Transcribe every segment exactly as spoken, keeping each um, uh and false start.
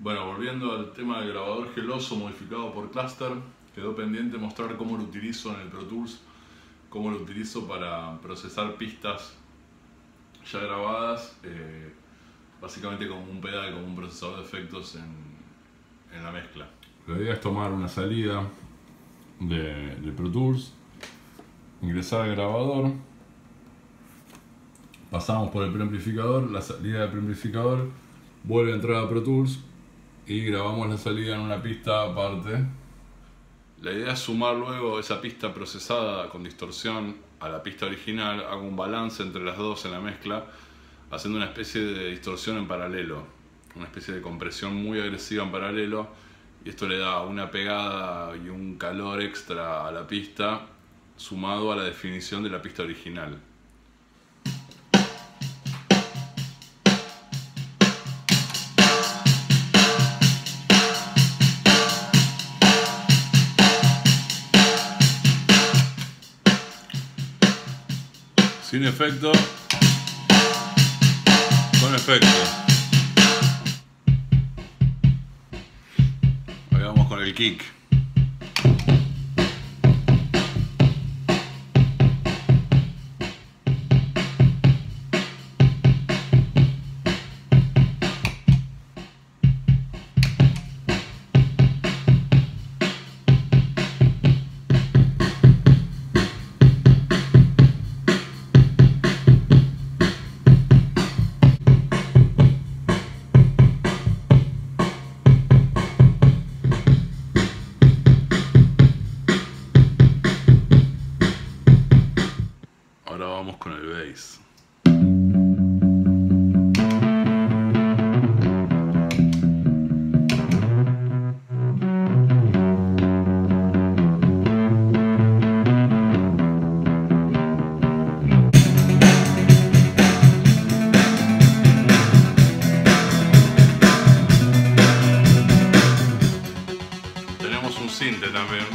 Bueno, volviendo al tema del grabador geloso modificado por Cluster, quedó pendiente mostrar cómo lo utilizo en el Pro Tools, cómo lo utilizo para procesar pistas ya grabadas, eh, básicamente como un pedal, como un procesador de efectos en, en la mezcla. La idea es tomar una salida de, de Pro Tools, ingresar al grabador, pasamos por el preamplificador, la salida del preamplificador vuelve a entrar a Pro Tools y grabamos la salida en una pista aparte. La idea es sumar luego esa pista procesada con distorsión a la pista original, hago un balance entre las dos en la mezcla, haciendo una especie de distorsión en paralelo, una especie de compresión muy agresiva en paralelo, y esto le da una pegada y un calor extra a la pista, sumado a la definición de la pista original. Sin efecto, con efecto. Ahí vamos con el kick. Ahora vamos con el bass. Tenemos un sinte también.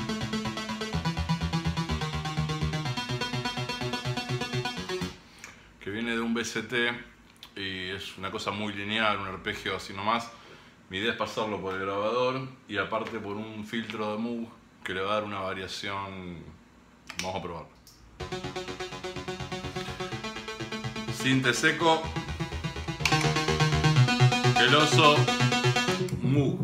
Que viene de un B C T y es una cosa muy lineal, un arpegio así nomás. Mi idea es pasarlo por el grabador y aparte por un filtro de Moog que le va a dar una variación. Vamos a probar. Sinte seco, geloso, Moog.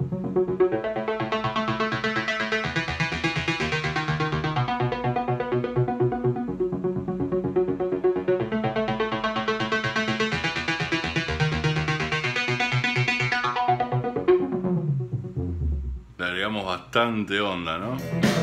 Le agregamos bastante onda, ¿no?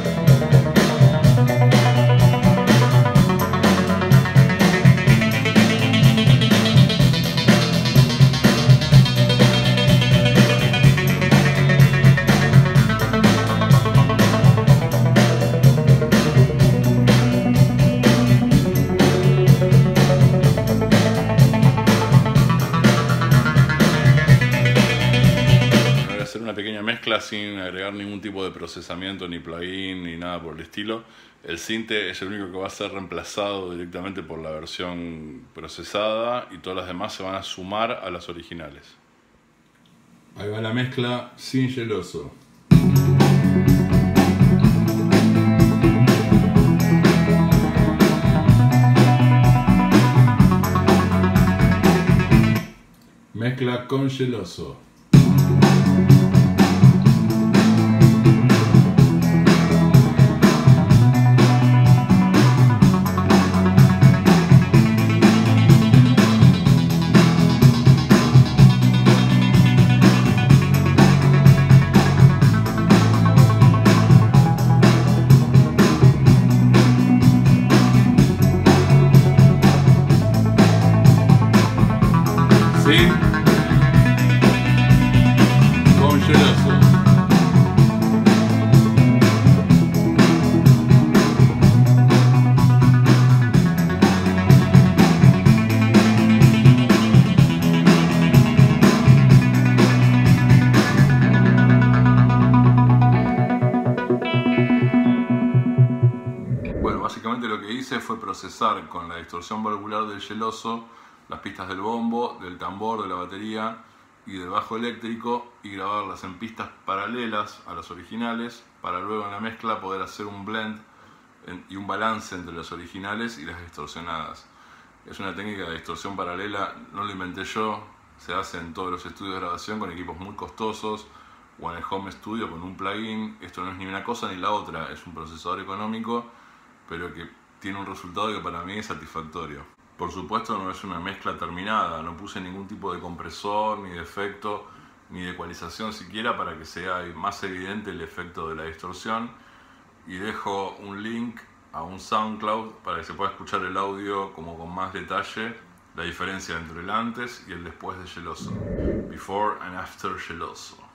Una pequeña mezcla sin agregar ningún tipo de procesamiento, ni plugin, ni nada por el estilo. El sinte es el único que va a ser reemplazado directamente por la versión procesada y todas las demás se van a sumar a las originales. Ahí va la mezcla sin geloso. Mezcla con geloso. ¿Sí? Con geloso. Bueno, básicamente lo que hice fue procesar con la distorsión valvular del geloso las pistas del bombo, del tambor, de la batería, y del bajo eléctrico y grabarlas en pistas paralelas a las originales para luego en la mezcla poder hacer un blend y un balance entre las originales y las distorsionadas. Es una técnica de distorsión paralela, no lo inventé yo, se hace en todos los estudios de grabación con equipos muy costosos o en el home studio con un plugin. Esto no es ni una cosa ni la otra, es un procesador económico pero que tiene un resultado que para mí es satisfactorio. Por supuesto no es una mezcla terminada, no puse ningún tipo de compresor, ni de efecto, ni de ecualización siquiera para que sea más evidente el efecto de la distorsión. Y dejo un link a un SoundCloud para que se pueda escuchar el audio como con más detalle, la diferencia entre el antes y el después de Geloso. Before and after Geloso.